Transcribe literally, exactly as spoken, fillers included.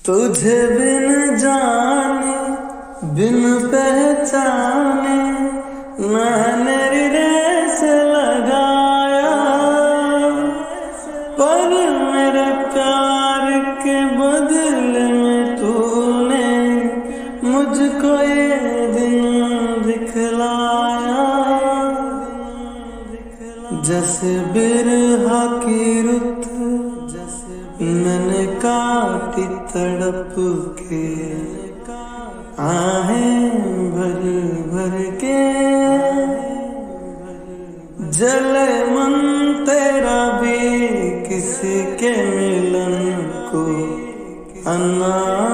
तुझे बिन जाने बिन पहचाने मैंने रेस लगाया, पर मेरे प्यार के बदले में तूने मुझको ये दिन दिखलाया। जैसे बिरहा की रुत मैंने काटी तड़प के, आहें भर भर के जले मन तेरा भी किसी के मिलन को अना